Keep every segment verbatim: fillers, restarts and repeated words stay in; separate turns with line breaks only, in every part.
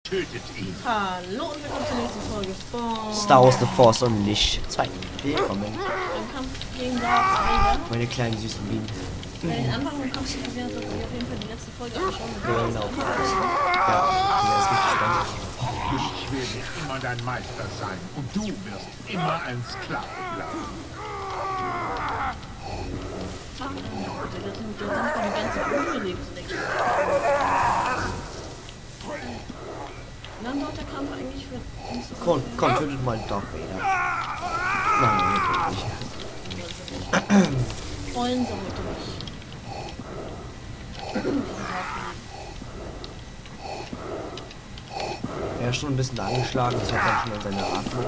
Tötet ihn.
Hallo und willkommen zur nächsten Folge von
Star Wars The Force Unleashed zwei. Willkommen.
Im Kampf gegen Darth Vader.
Meine kleinen süßen Bienen.
Wer den Anfang vom Kampf zu probieren hat, sollte sich auf jeden Fall die letzte Folge anschauen.
Genau. Ja, der ist richtig spannend.
Ich werde immer dein Meister sein und du wirst immer ein Sklave bleiben.
Der hat die ganze Bude lebt zunächst. Und dann dauert der Kampf eigentlich für uns so.
Komm, komm, tötet mal Darth Vader. Nein, natürlich nicht.
Freuen Sie heute nicht.
Er ist schon ein bisschen angeschlagen, das hat er schon an seiner Atmung.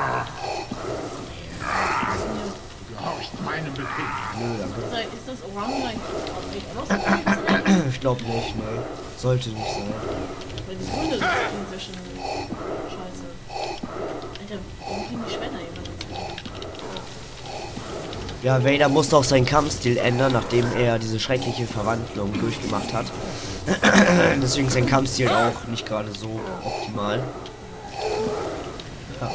Du gehorchst meinem Befehl.
Nö, danke.
Ist das Orange eigentlich?
Ich glaube nicht, ne. Sollte nicht sein.
Weil die Gründe sind ja schon scheiße. Alter, warum kriegen die Schwerter jemand?
Ja, Vader musste auch seinen Kampfstil ändern, nachdem er diese schreckliche Verwandlung durchgemacht hat. Deswegen ist sein Kampfstil auch nicht gerade so optimal. Ja.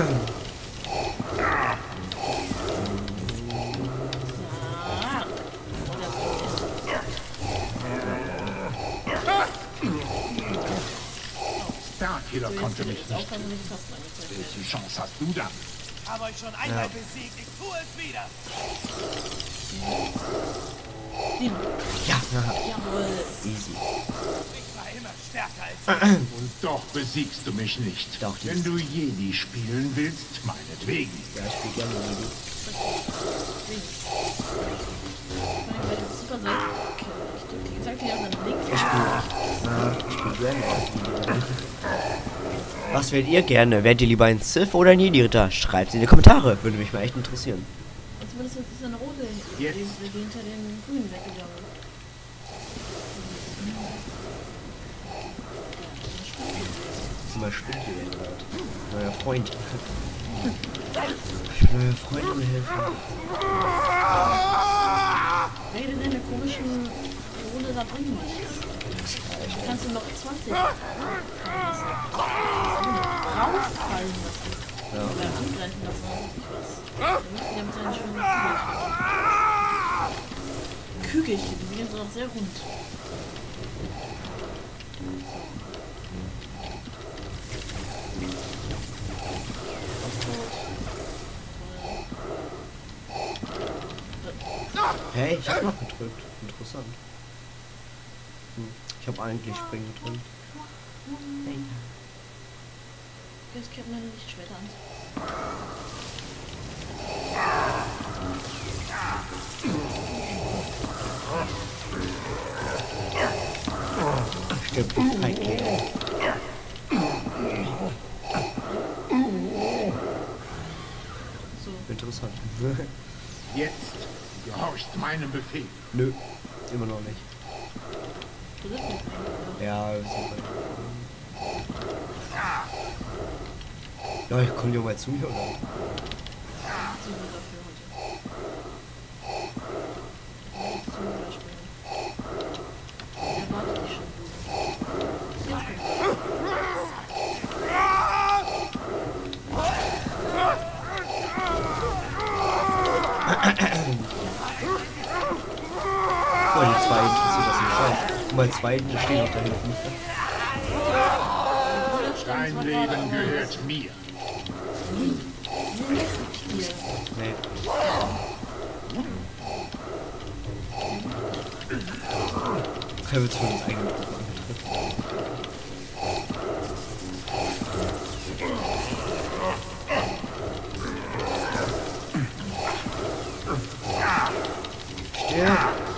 Starkiller konnte mich nicht. Welche Chance hast du da?
Habe euch schon einmal ja. besiegt, ich tue es wieder.
Ja,
jawohl.
Easy.
Ich war immer stärker als ich.
Und doch besiegst du mich nicht.
Doch,
wenn du Jedi spielen willst, meinetwegen.
Ja, ich spiele gerne Jedi. Ich spiele ich spiel gerne. Was wählt ihr gerne? Wärt ihr lieber ein Sith oder ein Jedi-Ritter? Schreibt es in die Kommentare. Würde mich mal echt interessieren.
Und zumindest ist eine rote die hinter den grünen weggegangen.
Das ist mal spinnt hier. Neuer Freund. Neuer Freund und helfen.
Rede deine komischen Rolle da drin nicht. Kannst du noch zwanzig rausfallen lassen. Ja. Oder angreifen lassen. Was. Der mit seinen schönen Kügelchen. Kügelchen, die sind so noch sehr rund.
Hey, ich hab noch gedrückt. Interessant. Hm. Ich habe eigentlich springen gedrückt. Hey.
Jetzt kennt man nicht Schwerter an.
Stimmt, die Feiglinge.
So.
Interessant.
Jetzt gehorchst meinem Befehl.
Nö, immer noch nicht.
Du sitzt nicht mehr.
Ja, wir sind bei... Ja, ich komme ja mal zu mir, oder?
Zu gut dafür heute. Jetzt zum Beispiel. Erwartet dich schon gut.
Oh, die zwei interessiert das nicht schon. Und bei zweiten, der steht auch da hinten.
Dein Leben gehört mir.
Nee. Er wird von uns eingebracht. Stirb!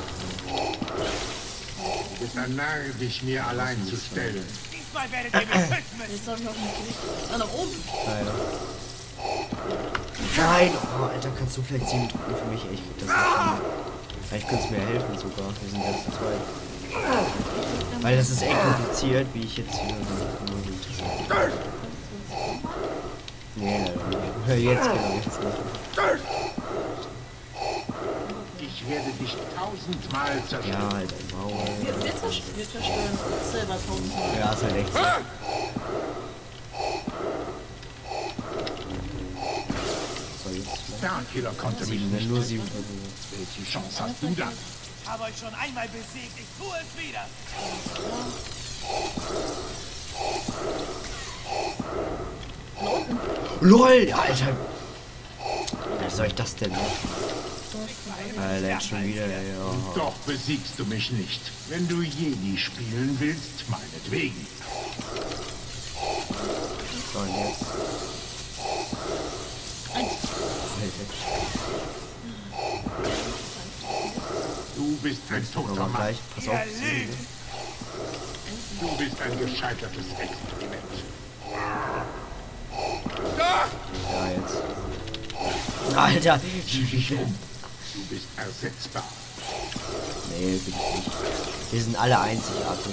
Du bist ein Narr, dich mir allein zu stellen.
Diesmal werdet ihr mich töten müssen.
Jetzt soll ich auch nicht Gewicht. Ah, nach oben.
Leider. Nein! Oh, Alter, kannst du vielleicht sieben drücken für mich? Ich krieg das nicht hin. Vielleicht könntest du mir helfen sogar. Wir sind jetzt zu zweit. Weil das ist echt kompliziert, wie ich jetzt hier so. Nee, leider nicht. Jetzt genau, jetzt nicht.
Ich werde dich tausendmal zerstören.
Ja, halt ein Maul.
Wir, wir, zerst wir zerstören uns selber tausendmal.
Ja, ist halt echt so.
Starkiller konnte mich
Sieben, wenn
nicht
nur
retten.
sieben Versuche.
Welche Chance hast du dann?
Ich habe euch schon einmal besiegt, ich tue es wieder.
LOL, Alter. Wie soll ich das denn? Alter, schon wieder, ja.
Doch besiegst du mich nicht. Wenn du Jedi spielen willst, meinetwegen.
So, und jetzt.
Du bist ein toter
Aber
Mann.
gleich, pass auf.
Ihr lügt.
Du bist ein gescheitertes Experiment.
Ja, jetzt. Alter!
Sieh dich um. Du bist ersetzbar.
Nee, bin ich nicht. Wir sind alle einzigartig.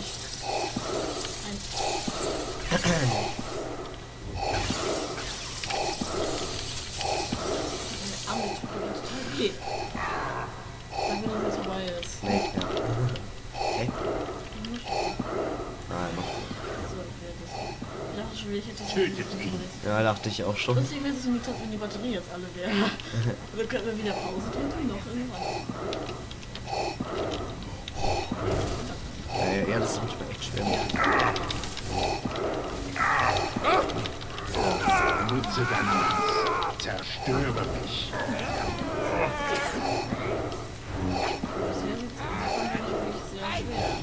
Okay. Dann, wenn das jetzt vorbei ist.
Snake, ja. Okay. Nein, noch.
So, okay, das- ich dachte schon, ich hätte
Tötet ihn.
Ja, dachte ich auch schon.
Lustig wäre es, wenn die Batterie jetzt alle wäre. Dann könnten wir wieder Pause drücken, noch irgendwann.
Ja, ja, das ist manchmal echt schwer.
Nutze deine Macht. Zerstöre mich.
Bisher sieht es aus, als wäre wirklich sehr schwer.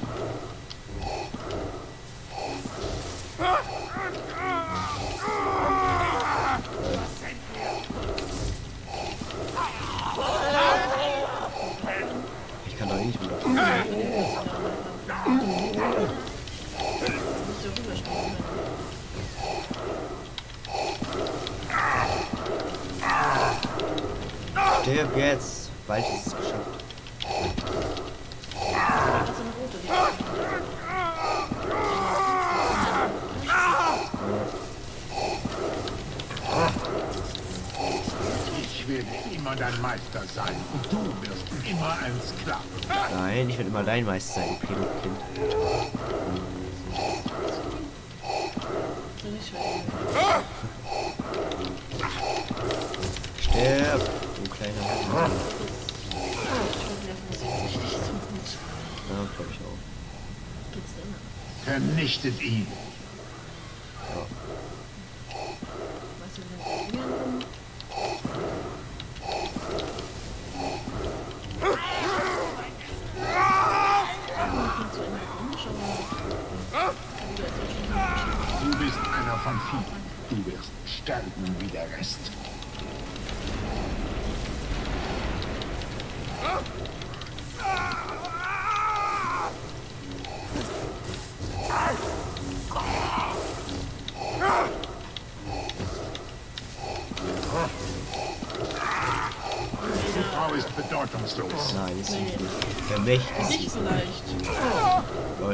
Ich kann doch eh nicht mehr.
Du musst ja rüberspringen.
Stirb jetzt! Bald ist es geschafft.
Das ist eine rote, die
Ich werde immer dein Meister sein und du wirst immer ein Sklave.
Nein, ich werde immer dein Meister sein, Pädokind.
ist nicht schwer.
Stirb! Du kleiner Mann.
Ich hoffe, das ist nicht so gut.
Ja, glaube ich auch.
Geht's denn?
Vernichtet ihn.
Weißt du, wie wir reagieren? Klingt so irgendwie komisch, aber du jetzt auch schon
Du bist einer von vielen. Du wirst sterben wie der Rest. Die Frau ist bedeutungslos.
Nein, ist sie nicht. Der Mächt ist
nicht
sie.
vielleicht.
Lol.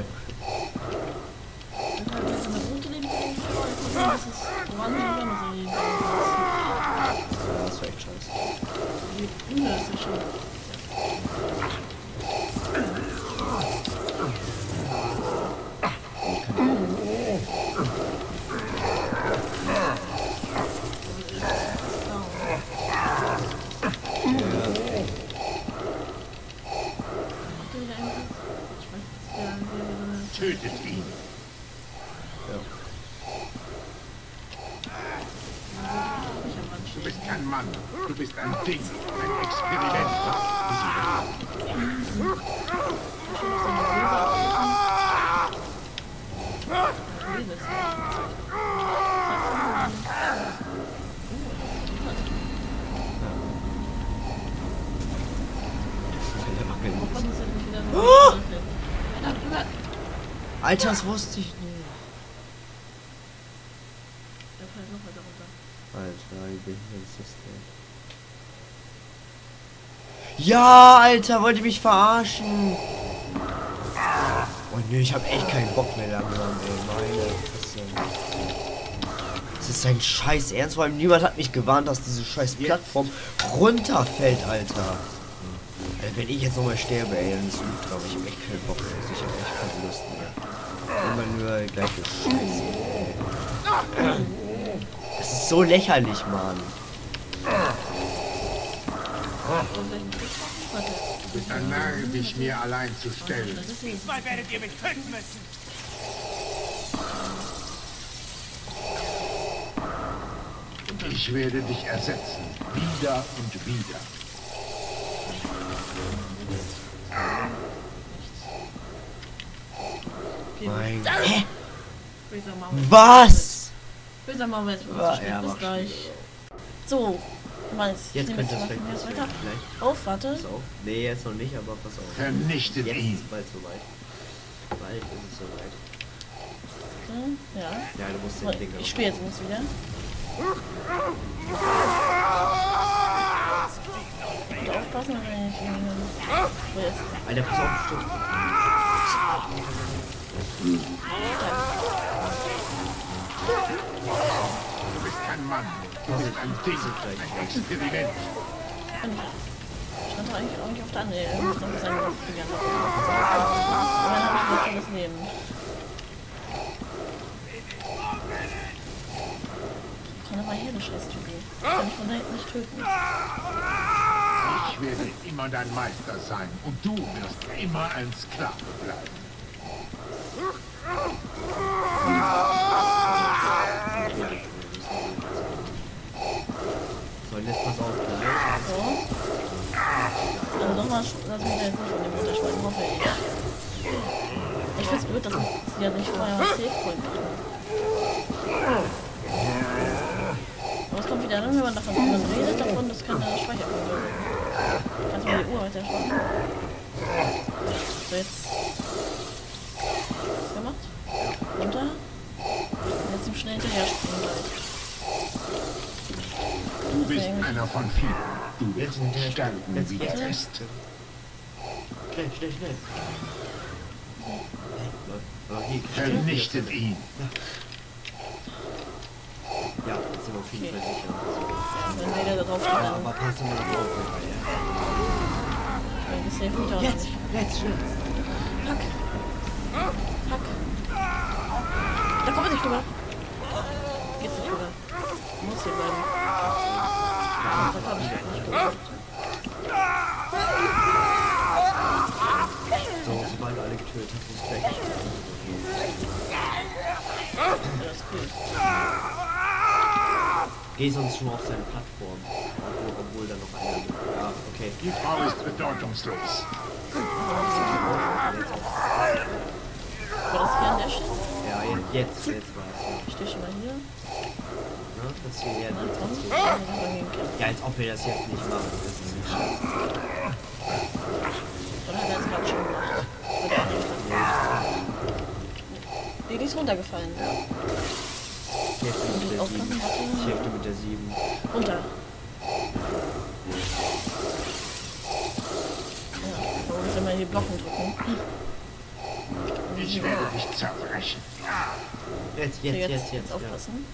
Dann halt jetzt in der rote Leben kriegen, aber das ist orange und dann so leben.
Ja, das war echt scheiße.
Die grüne ist ja schon.
Tötet ihn.
Ja.
Du bist kein Mann. Du bist ein Ding. Ein Experiment.
Oh! Alter, das wusste ich nicht.
Der fällt noch weiter runter.
Alter, wie behindert ist das denn? Ja, Alter, wollt ihr mich verarschen? Oh nö, ich hab echt keinen Bock mehr langsam, ey. Meine Fresse. Das ist ein scheiß Ernst, vor allem niemand hat mich gewarnt, dass diese scheiß Plattform runterfällt, Alter. Alter, wenn ich jetzt nochmal sterbe, ey, dann ist gut, aber ich hab echt keinen Bock mehr. Ich hab echt keine Lust mehr. Immer nur gleiche Scheiße, ey. Das ist so lächerlich, Mann.
welchen Trick machen? Warte.
Du bist ein Narr, dich mir allein zu stellen.
Das ist sie.
Diesmal werdet ihr mich töten müssen.
Ich werde dich ersetzen. Wieder und wieder.
Okay.
Mein
Hä? Böser Mammut.
Was?
Böser Mammut.
Ja,
Ja,
ja,
bis
mach
gleich. So. Meins.
Jetzt
Ich nehme
könnte es
mal
vielleicht
von mir aus weiter.
vielleicht.
Auf, warte.
Pass auf. Nee, jetzt noch nicht, aber pass auf.
Vernichtet
Jetzt ist
ihn.
es bald soweit. Bald ist es soweit.
So, ja.
Ja, du musst
So,
den Ding
ich spiele jetzt uns wieder. Und aufpassen, wenn ich ihn. So, jetzt.
Alter, pass auf, stimmt.
Du bist kein Mann. Du bist ein Ding. Ein Experiment.
Stand doch eigentlich auch nicht auf der anderen. Er muss noch sein Gesicht begann. Und dann habe ich wieder das Leben. Komm doch mal her, du Scheiß-Typi. Ich kann dich von da hinten nicht töten.
Ich werde immer dein Meister sein. Und du wirst immer ein Sklave bleiben.
So, und jetzt pass auf, gleich.
So. Also nochmal, lass mich da jetzt nicht von dem runterschmeißen, hoffe ich. Ich find's blöd, dass sie ja nicht vorher was Safe-Point machen. Aber es kommt wieder an, wenn man davon man redet, davon, das kann eine Speicherpunkte. Kannst du mal die Uhr weiter schauen. So, jetzt. Was gemacht? Runter. Und jetzt im schnell hinterher springen gleich.
Du bist einer von vielen. Du wirst
Jetzt hinterher
sterben
Jetzt
wie der
bitte.
Rest.
Schnell, schnell, schnell. Aber hier,
Vernichtet ihn.
Ja, jetzt sind wir auf jeden Fall sicher.
Wenn Vader da drauf steht,
Ja,
dann
aber pass mal drauf.
wenn die Safe Point auch
Jetzt,
nicht.
jetzt, schnell.
Hack. Hack. Da kommen wir nicht rüber. Geht's nicht rüber. Muss hier bleiben. Ja, da komm ich nicht rüber.
So, sobald du alle getötet hast, ist es weg.
Ja, das ist cool.
Geh sonst schon auf seine Plattform. Obwohl, obwohl da noch einer gibt. Ja, okay.
Die Frau ist bedeutungslos.
War das hier an der Stelle?
Ja, jetzt, jetzt, jetzt war's. Ja.
Ich stehe schon mal hier.
Ja, das hier, ja,
Na,
das
komm.
hier.
Ich muss mal hinkämpfen.
Ja, als ob wir das jetzt nicht machen. Das ist nicht scheiße.
Oder hat er es gerade schon gemacht? Oder auch nicht? Nee, die ist runtergefallen.
Ich hefte mit der
Aufpassen,
sieben.
warte.
Ich hefte mit der sieben.
Runter. Ja, man muss immer die Blocken drücken.
Ich werde dich zerbrechen.
Jetzt,
So,
jetzt,
jetzt,
jetzt, jetzt.
aufpassen.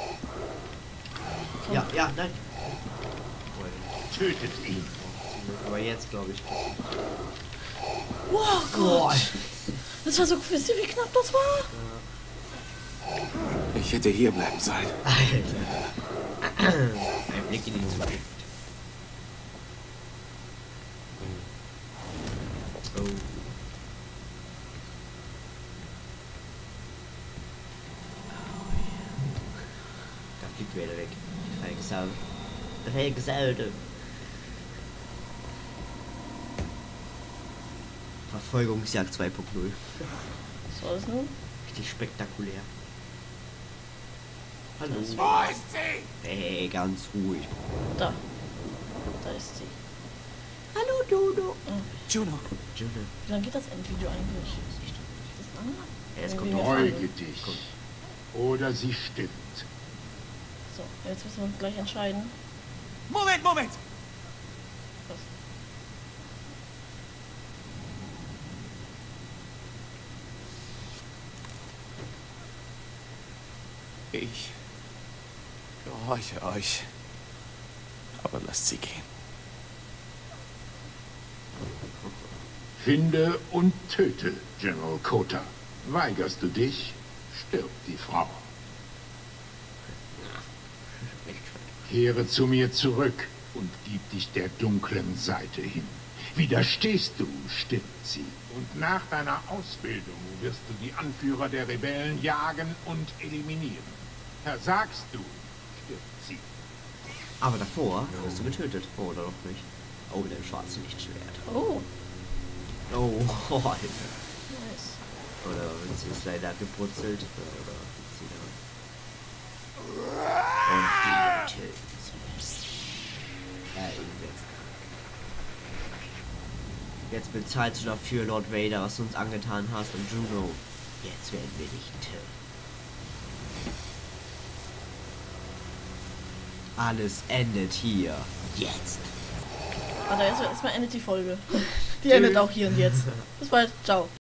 Ja, ja, ja nein.
Tötet ihn.
Aber jetzt glaube ich.
Wow, Gott! Das war so, wisst ihr, wie knapp das war?
Ich hätte hier bleiben sollen.
Alter. Ein Blick in die Zukunft. Oh. Da fliegt wieder weg. Rexal. Rexalde. Verfolgungsjagd zwei Punkt null.
Was war das nun?
Richtig spektakulär. Hallo.
Wo ist sie?
Hey, ganz ruhig.
Da. Da ist sie.
Hallo, Dodo.
Juno.
Juno.
Wie lange geht das Endvideo eigentlich? Ist das lange?
Ja, es
Irgendwie
kommt
wir
drauf an.
fangen.
Beuge dich. Oder sie stimmt.
So, jetzt müssen wir uns gleich entscheiden.
Moment, Moment!
Was?
Ich gehorche euch. Aber lasst sie gehen.
Finde und töte General Kota. Weigerst du dich, stirbt die Frau. Kehre zu mir zurück und gib dich dich der dunklen Seite hin. Widerstehst du, stirbt sie. Und nach deiner Ausbildung wirst du die Anführer der Rebellen jagen und eliminieren. Versagst du, stirbt sie.
Aber davor wirst du getötet. Oh, oder doch nicht. Oh, mit dem schwarzen Lichtschwert.
Oh,
Oh, oh, Alter.
nice.
Oder wird sie ist leider gebrutzelt. Oder wird sie da. Und die töten sie. Ja, jetzt. Jetzt bezahlst du dafür, Lord Vader, was du uns angetan hast. Und Juno, jetzt werden wir dich töten. Alles endet hier. Jetzt.
Warte, erstmal erstmal endet die Folge. Die endet auch hier und jetzt. Bis bald. Ciao.